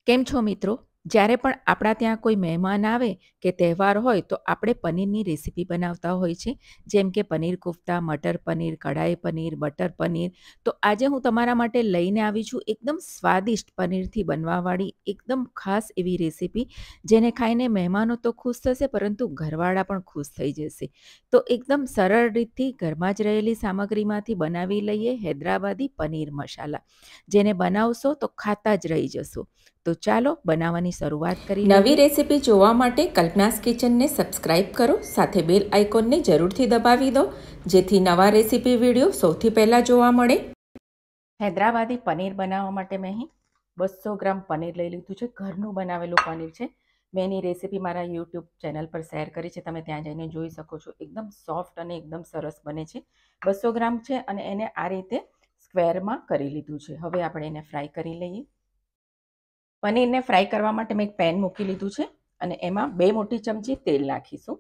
કેમ છો મિત્રો? જ્યારે પણ આપણા ત્યાં કોઈ મહેમાન આવે કે તહેવાર હોય તો આપણે પનીરની રેસીપી બનાવતા હોય છે. જેમ કે પનીર કોફ્તા, મટર પનીર, કઢાઈ પનીર, બટર પનીર. તો આજે હું તમારા માટે લઈને આવી છું એકદમ સ્વાદિષ્ટ પનીરથી બનવાવાળી એકદમ ખાસ એવી રેસીપી, જેને ખાઈને મહેમાનો તો ખુશ થશે પરંતુ ઘરવાળા પણ ખુશ થઈ જશે. તો એકદમ સરળ રીતથી ઘરમાં જ રહેલી સામગ્રીમાંથી બનાવી લઈએ હૈદરાબાદી પનીર મસાલા, જેને બનાવશો તો ખાતા જ રહી જશો. તો ચાલો બનાવવાની શરૂઆત કરી લઈએ. નવી રેસીપી જોવા માટે કલ્પનાસ કિચનને સબસ્ક્રાઇબ કરો, સાથે બેલ આઇકોનને જરૂરથી દબાવી દો જેથી નવા રેસીપી વિડીયો સૌથી પહેલાં જોવા મળે. હૈદરાબાદી પનીર બનાવવા માટે મેં અહીં 200 ગ્રામ પનીર લઈ લીધું છે. ઘરનું બનાવેલું પનીર છે. મેં એની રેસીપી મારા યુટ્યુબ ચેનલ પર શેર કરી છે, તમે ત્યાં જઈને જોઈ શકો છો. એકદમ સોફ્ટ અને એકદમ સરસ બને છે. 200 ગ્રામ છે અને એને આ રીતે સ્ક્વેરમાં કરી લીધું છે. હવે આપણે એને ફ્રાય કરી લઈએ. પનીરને ફ્રાય કરવા માટે મેં એક પેન મૂકી લીધું છે અને એમાં 2 મોટી ચમચી તેલ નાખીશું.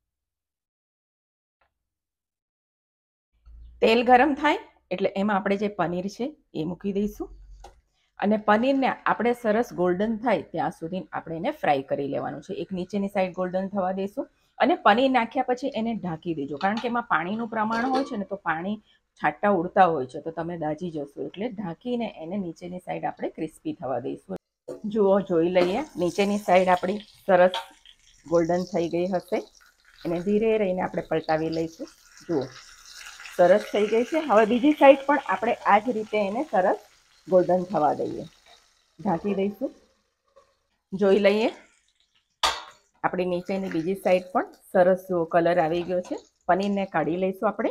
તેલ ગરમ થાય એટલે એમાં આપણે જે પનીર છે એ મૂકી દઈશું અને પનીરને આપણે સરસ ગોલ્ડન થાય ત્યાં સુધી આપણે એને ફ્રાય કરી લેવાનું છે. એક નીચેની સાઈડ ગોલ્ડન થવા દઈશું અને પનીર નાખ્યા પછી એને ઢાંકી દેજો, કારણ કે એમાં પાણીનું પ્રમાણ હોય છે ને, તો પાણી છાંટા ઉડતા હોય છે તો તમે દાજી જશો. એટલે ઢાંકીને એને નીચેની સાઈડ આપણે ક્રિસ્પી થવા દઈશું. જુઓ, જોઈ લઈએ, નીચેની સાઈડ આપણી સરસ ગોલ્ડન થઈ ગઈ હશે. એને ધીરે રહીને આપણે પલટાવી લઈશું. જુઓ, સરસ થઈ ગઈ છે. હવે બીજી સાઈડ પણ આપણે આ જ રીતે એને સરસ ગોલ્ડન થવા દઈએ, ઢાંકી દઈશું. જોઈ લઈએ, આપણી નીચેની બીજી સાઈડ પણ સરસ જુઓ કલર આવી ગયો છે. પનીરને કાઢી લઈશું આપણે.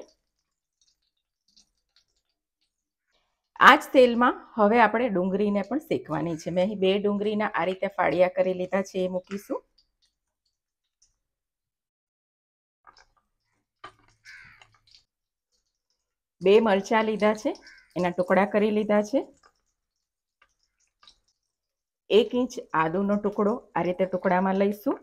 આ જ તેલમાં હવે આપણે ડુંગળીને પણ શેકવાની છે. મેં અહીં 2 ડુંગળીના આ રીતે ફાળિયા કરી લીધા છે, એ મૂકીશું. બે મરચાં લીધા છે, એના ટુકડા કરી લીધા છે. 1 ઇંચ આદુનો ટુકડો આ રીતે ટુકડામાં લઈશું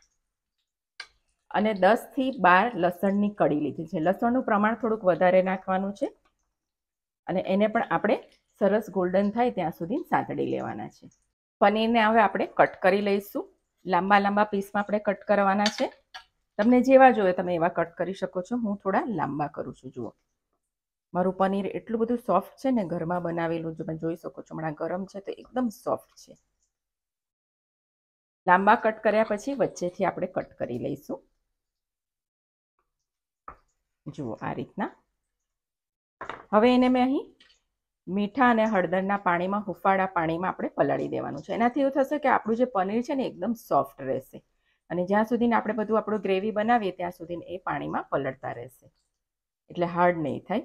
અને 10 થી 12 લસણની કળી લીધી છે. લસણનું પ્રમાણ થોડુંક વધારે નાખવાનું છે અને એને પણ આપણે સરસ ગોલ્ડન થાય ત્યાં સુધી સાંતળી લેવાના છે. પનીરને હવે આપણે કટ કરી લઈશું. લાંબા લાંબા પીસમાં આપણે કટ કરવાના છે. તમને જેવા જોઈએ તમે એવા કટ કરી શકો છો. હું થોડા લાંબા કરું છું. જુઓ, મારું પનીર એટલું બધું સોફ્ટ છે ને, ઘરમાં બનાવેલું તમે જોઈ શકો છો. હમણાં ગરમ છે તો એકદમ સોફ્ટ છે. લાંબા કટ કર્યા પછી વચ્ચેથી આપણે કટ કરી લઈશું. જુઓ, આ રીતના. હવે એને મેં અહીં મીઠા અને હળદરના પાણીમાં, હુંફાળા પાણીમાં આપણે પલાળી દેવાનું છે. એનાથી એવું થશે કે આપણું જે પનીર છે ને એકદમ સોફ્ટ રહેશે અને જ્યાં સુધીને આપણે બધું આપણું ગ્રેવી બનાવીએ ત્યાં સુધીને એ પાણીમાં પલળતા રહેશે, એટલે હાર્ડ નહીં થાય.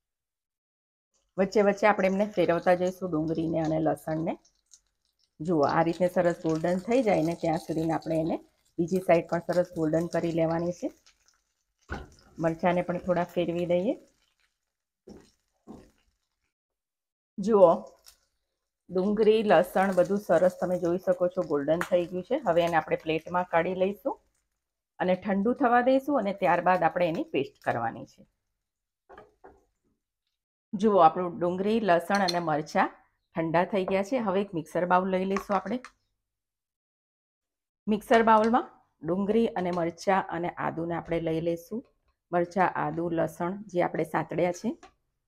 વચ્ચે વચ્ચે આપણે એમને ફેરવતા જઈશું, ડુંગળીને અને લસણને. જુઓ, આ રીતે સરસ ગોલ્ડન થઈ જાય ને ત્યાં સુધીને આપણે એને બીજી સાઈડ પણ સરસ ગોલ્ડન કરી લેવાની છે. મરચાંને પણ થોડા ફેરવી દઈએ. જુઓ, ડુંગળી, લસણ બધું સરસ તમે જોઈ શકો છો ગોલ્ડન થઈ ગયું છે. હવે એને આપણે પ્લેટમાં કાઢી લઈશું અને ઠંડુ થવા દઈશું અને ત્યારબાદ આપણે એની પેસ્ટ કરવાની છે. જુઓ, આપણું ડુંગળી, લસણ અને મરચાં ઠંડા થઈ ગયા છે. હવે એક મિક્સર બાઉલ લઈ લઈશું આપણે. મિક્સર બાઉલમાં ડુંગળી અને મરચાં અને આદુને આપણે લઈ લઈશું. મરચાં, આદુ, લસણ જે આપણે સાતળ્યા છે.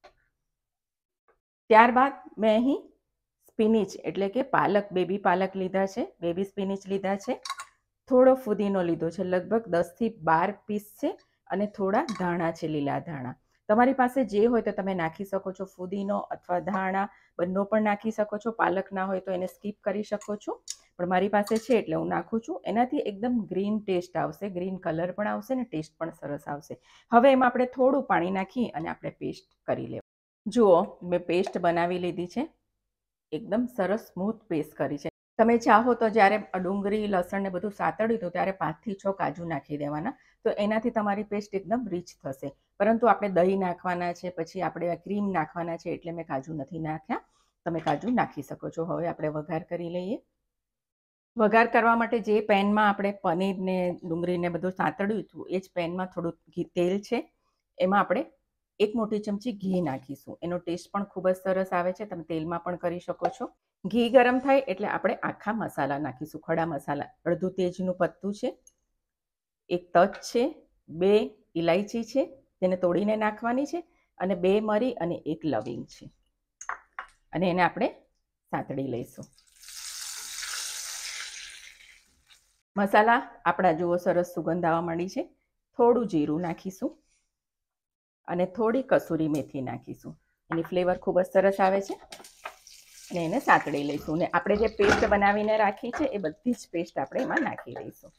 ત્યારબાદ મેં અહીં સ્પિનિચ એટલે કે પાલક, બેબી પાલક લીધા છે, બેબી સ્પિનિચ લીધા છે. થોડો ફુદીનો લીધો છે, લગભગ 10 થી 12 પીસ છે અને થોડા ધાણા છે, લીલા ધાણા. તમારી પાસે જે હોય તો તમે નાખી શકો છો. ફુદીનો અથવા ધાણા બંને પણ નાખી શકો છો. પાલક ના હોય તો એને સ્કીપ કરી શકો છો, પણ મારી પાસે છે એટલે હું નાખું છું. એનાથી એકદમ ગ્રીન ટેસ્ટ આવશે, ગ્રીન કલર પણ આવશે ને ટેસ્ટ પણ સરસ આવશે. હવે એમાં આપણે થોડું પાણી નાખી અને આપણે પેસ્ટ કરી લેવું. જુઓ, મેં પેસ્ટ બનાવી લીધી છે. એકદમ સરસ સ્મૂથ પેસ્ટ કરી છે. તમે ચાહો તો જ્યારે ડુંગળી, લસણ ને બધું સાતળ્યું હતું ત્યારે 5 થી 6 કાજુ નાખી દેવાના, તો એનાથી તમારી પેસ્ટ એકદમ રીચ થશે. પરંતુ આપણે દહીં નાખવાના છે, પછી આપણે ક્રીમ નાખવાના છે, એટલે મેં કાજુ નથી નાખ્યા. તમે કાજુ નાખી શકો છો. હવે આપણે વઘાર કરી લઈએ. વઘાર કરવા માટે જે પેનમાં આપણે પનીરને, ડુંગળીને બધું સાતળ્યું હતું એ જ પેનમાં થોડું તેલ છે, એમાં આપણે 1 મોટી ચમચી ઘી નાખીશું. એનો ટેસ્ટ પણ ખૂબ જ સરસ આવે છે. તમે તેલમાં પણ કરી શકો છો. ઘી ગરમ થાય એટલે આપણે આખા મસાલા નાખીશું. ખડા મસાલા અડધું તેજનું પત્તું છે, એક તજ છે, 2 ઇલાયચી છે તેને તોડીને નાખવાની છે, અને 2 મરી અને 1 લવિંગ છે, અને એને આપણે સાંતળી લઈશું. મસાલા આપણા જુઓ સરસ સુગંધ આવવા માંડી છે. થોડું જીરું નાખીશું અને થોડી કસૂરી મેથી નાખીશું. એની ફ્લેવર ખૂબ જ સરસ આવે છે. અને એને સાંતળી લઈશું. અને આપણે જે પેસ્ટ બનાવીને રાખી છે એ બધી જ પેસ્ટ આપણે એમાં નાખી દઈશું.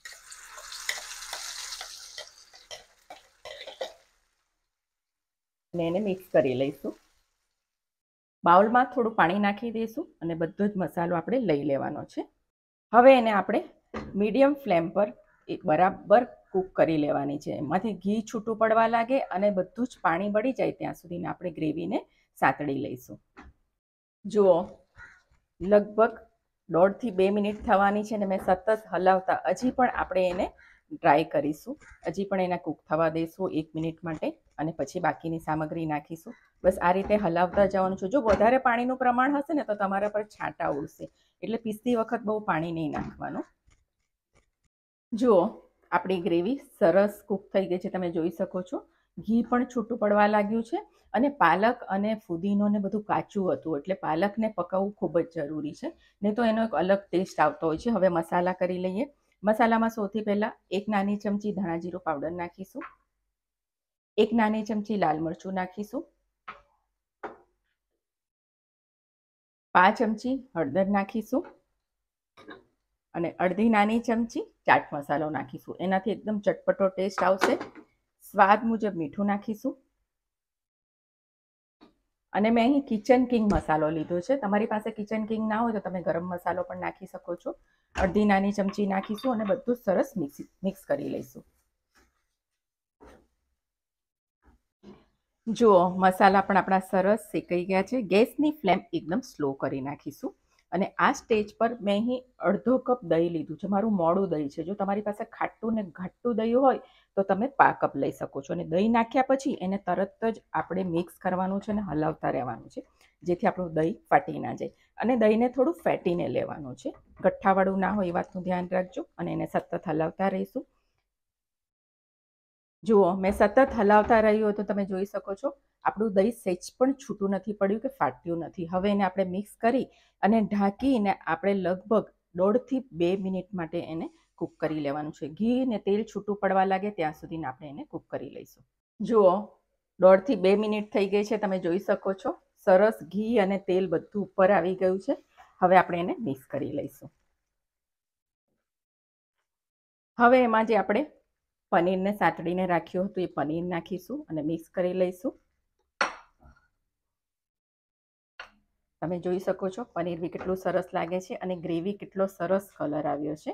અને એને મિક્સ કરી લઈશું. બાઉલમાં થોડું પાણી નાખી દઈશું અને બધો જ મસાલો આપણે લઈ લેવાનો છે. હવે એને આપણે મીડિયમ ફ્લેમ પર બરાબર કૂક કરી લેવાની છે. એમાંથી ઘી છૂટું પડવા લાગે અને બધું જ પાણી બળી જાય ત્યાં સુધીને આપણે ગ્રેવીને સાંતળી લઈશું. જુઓ, લગભગ 1.5 થી 2 મિનિટ થવાની છે, અને મેં સતત હલાવતા હજી પણ આપણે એને ડ્રાય કરીશું. હજી પણ એને કૂક થવા દઈશું 1 મિનિટ માટે, અને પછી બાકીની સામગ્રી નાખીશું. બસ આ રીતે હલાવતા જવાનું છે. જો વધારે પાણીનું પ્રમાણ હશે ને તો તમારા પર છાંટા ઉડશે, એટલે પીસતી વખત બહુ પાણી નહીં નાખવાનું. જુઓ, આપણી ગ્રેવી સરસ કૂક થઈ ગઈ છે. તમે જોઈ શકો છો ઘી પણ છૂટું પડવા લાગ્યું છે, અને પાલક અને ફુદીનો ને બધું કાચું હતું, એટલે પાલકને પકાવવું ખૂબ જ જરૂરી છે, નહીં તો એનો એક અલગ ટેસ્ટ આવતો હોય છે. હવે મસાલા કરી લઈએ. મસાલામાં સૌથી પહેલાં 1 નાની ચમચી ધાણા જીરું પાવડર નાખીશું, 1 નાની ચમચી લાલ મરચું નાખીશું, 5 ચમચી હળદર નાખીશું, અને અડધી નાની ચમચી ચાટ મસાલો નાખીશું. એનાથી એકદમ ચટપટો ટેસ્ટ આવશે. સ્વાદ મુજબ મીઠું નાખીશું, અને મેં અહીં કિચન કિંગ મસાલો લીધો છે. તમારી પાસે કિચન કિંગ ના હોય તો તમે ગરમ મસાલો પણ નાખી શકો છો. અડધી નાની ચમચી નાખીશું અને બધું સરસ મિક્સ કરી લઈશું. જુઓ, મસાલા પણ આપણા સરસ શેકાઈ ગયા છે. ગેસની ફ્લેમ એકદમ સ્લો કરી નાખીશું. અને આ સ્ટેજ પર મેં અહીં અડધો કપ દહીં લીધું છે. મારું મોડું દહીં છે. જો તમારી પાસે ખાટું ને ઘાટું દહીં હોય તો તમે પા કપ લઈ શકો છો. અને દહીં નાખ્યા પછી એને તરત જ આપણે મિક્સ કરવાનું છે અને હલાવતા રહેવાનું છે, જેથી આપણું દહીં ફાટી ના જાય. અને દહીંને થોડું ફેટીને લેવાનું છે, ગઠ્ઠાવાળું ના હોય એ વાતનું ધ્યાન રાખજો. અને એને સતત હલાવતા રહીશું. જુઓ, મેં સતત હલાવતા રહ્યું તો તમે જોઈ શકો છો આપણું દહીં સહેજ પણ છૂટું નથી પડ્યું કે ફાટ્યું નથી. હવે એને આપણે મિક્સ કરી અને ઢાંકીને આપણે લગભગ 1.5 થી 2 મિનિટ માટે એને કૂક કરી લેવાનું છે. ઘી ને તેલ છૂટું પડવા લાગે ત્યાં સુધીને આપણે એને કૂક કરી લઈશું. જુઓ, 1.5 થી 2 મિનિટ થઈ ગઈ છે. તમે જોઈ શકો છો સરસ ઘી અને તેલ બધું ઉપર આવી ગયું છે. હવે આપણે એને મિક્સ કરી લઈશું. હવે એમાં જે આપણે પનીરને સાંતળીને રાખ્યું હતું એ પનીર નાખીશું અને મિક્સ કરી લઈશું. તમે જોઈ શકો છો પનીર બી કેટલું સરસ લાગે છે, અને ગ્રેવી કેટલો સરસ કલર આવ્યો છે.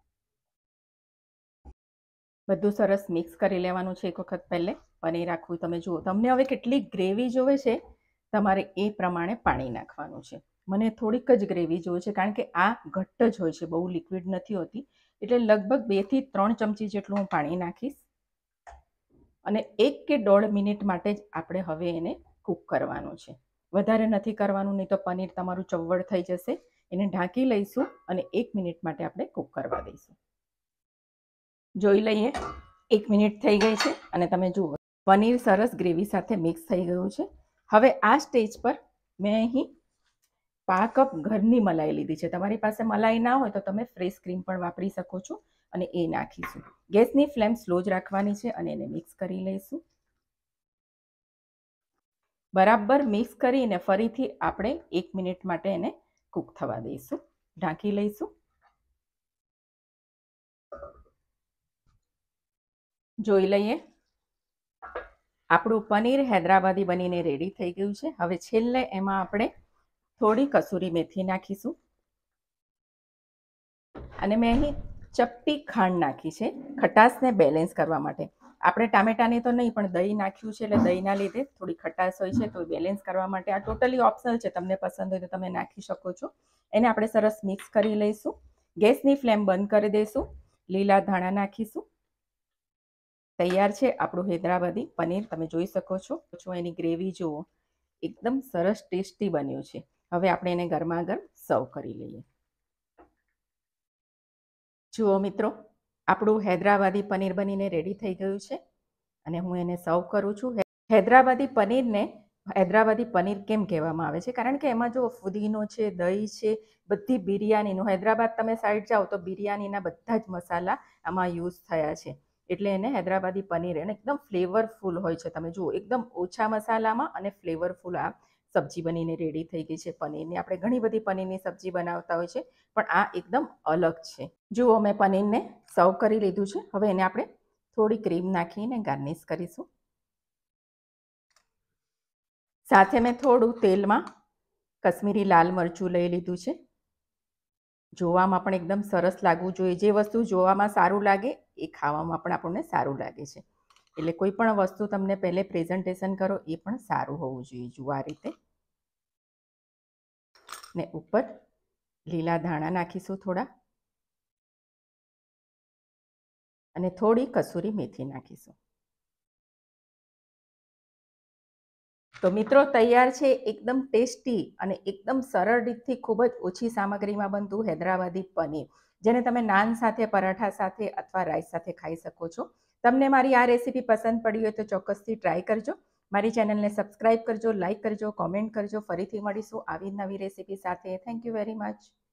બધું સરસ મિક્સ કરી લેવાનું છે એક વખત પહેલે. પનીર આખું તમે જુઓ, તમને હવે કેટલી ગ્રેવી જોવે છે તમારે એ પ્રમાણે પાણી નાખવાનું છે. મને થોડીક જ ગ્રેવી જોઈએ છે, કારણ કે આ ઘટ્ટ જ હોય છે, બહુ લિક્વિડ નથી હોતી. એટલે લગભગ 2 થી 3 ચમચી જેટલું હું પાણી નાખીશ. અને 1 કે 1.5 મિનિટ માટે જ આપણે હવે એને કૂક કરવાનું છે. વધારે નથી કરવાનું, નહીં તો પનીર તમારું ચવડ થઈ જશે. એને ઢાંકી લઈશું અને 1 મિનિટ માટે આપણે કૂક કરવા દઈશું. જોઈ લઈએ, 1 મિનિટ થઈ ગઈ છે અને તમે જુઓ પનીર સરસ ગ્રેવી સાથે મિક્સ થઈ ગયું છે. હવે આ સ્ટેજ પર મેં અહીં પા કપ ઘરની મલાઈ લીધી છે. તમારી પાસે મલાઈ ના હોય તો તમે ફ્રેશ ક્રીમ પણ વાપરી શકો છો, અને એ નાખીશું. ગેસની ફ્લેમ સ્લો જ રાખવાની છે અને એને મિક્સ કરી લઈશું. બરાબર મિક્સ કરીને ફરીથી આપણે 1 મિનિટ માટે એને કૂક થવા દઈશું. ઢાંકી લઈશું. જોઈ લઈએ, આપણું પનીર હૈદરાબાદી બનીને રેડી થઈ ગયું છે. હવે છેલ્લે એમાં આપણે થોડી કસૂરી મેથી નાખીશું, અને મેં અહીં ચપટી ખાંડ નાખી છે ખટાશને બેલેન્સ કરવા માટે. આપણે ટામેટાની તો નહીં, પણ દહીં નાખ્યું છે એટલે દહીંના લીધે થોડી ખટાશ હોય છે, તો બેલેન્સ કરવા માટે આ ટોટલી ઓપ્શનલ છે. તમને પસંદ હોય તો તમે નાખી શકો છો. એને આપણે સરસ મિક્સ કરી લઈશું. ગેસની ફ્લેમ બંધ કરી દઈશું. લીલા ધાણા નાખીશું. તૈયાર છે આપણું હૈદરાબાદી પનીર. તમે જોઈ શકો છો એની ગ્રેવી જુઓ, એકદમ સરસ ટેસ્ટી બન્યું છે. હવે આપણે એને ગરમા ગરમ સર્વ કરી લઈએ. જુઓ મિત્રો, આપણું હૈદરાબાદી પનીર બનીને રેડી થઈ ગયું છે અને હું એને સર્વ કરું છું. હૈદરાબાદી પનીરને હૈદરાબાદી પનીર કેમ કહેવામાં આવે છે? કારણ કે એમાં જો ફુદીનો છે, દહીં છે, બધી બિરયાનીનું, હૈદરાબાદ તમે સાઈડ જાઓ તો બિરયાનીના બધા જ મસાલા આમાં યુઝ થયા છે, એટલે એને હૈદરાબાદી પનીર એને એકદમ ફ્લેવરફુલ હોય છે. તમે જુઓ, એકદમ ઓછા મસાલામાં અને ફ્લેવરફુલ આ સબ્જી બનીને રેડી થઈ ગઈ છે પનીરની. આપણે ઘણી બધી પનીરની સબ્જી બનાવતા હોય છે, પણ આ એકદમ અલગ છે. જુઓ, મેં પનીરને સર્વ કરી લીધું છે. હવે એને આપણે થોડી ક્રીમ નાખીને ગાર્નિશ કરીશું. સાથે મેં થોડું તેલમાં કશ્મીરી લાલ મરચું લઈ લીધું છે. જોવામાં પણ એકદમ સરસ લાગવું જોઈએ. જે વસ્તુ જોવામાં સારું લાગે એ ખાવામાં પણ આપણને સારું લાગે છે. એટલે કોઈ પણ વસ્તુ તમને પહેલે પ્રેઝન્ટેશન કરો એ પણ સારું હોવું જોઈએ. જુઓ આ રીતે. ને ઉપર લીલા ધાણા નાખીશું થોડા, અને થોડી કસૂરી મેથી નાખીશું. તો મિત્રો, તૈયાર છે એકદમ ટેસ્ટી અને એકદમ સરળ રીતથી ખૂબ જ ઓછી સામગ્રીમાં બનતું હૈદરાબાદી પનીર, જેને તમે નાન સાથે, પરાઠા સાથે અથવા રાઈસ સાથે ખાઈ શકો છો. તમને મારી આ રેસીપી પસંદ પડી હોય તો ચોક્કસથી ટ્રાય કરજો. મારી ચેનલને સબસ્ક્રાઈબ કરજો, લાઈક કરજો, કોમેન્ટ કરજો. ફરીથી મળીશું આવી નવી રેસીપી સાથે. Thank you very much.